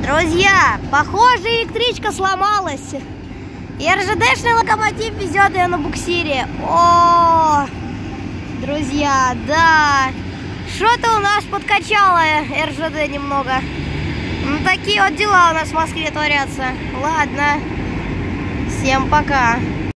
Друзья, похоже, электричка сломалась. И РЖДшный локомотив везет ее на буксире. О, друзья, да. Что-то у нас подкачало РЖД немного. Ну, такие вот дела у нас в Москве творятся. Ладно, всем пока.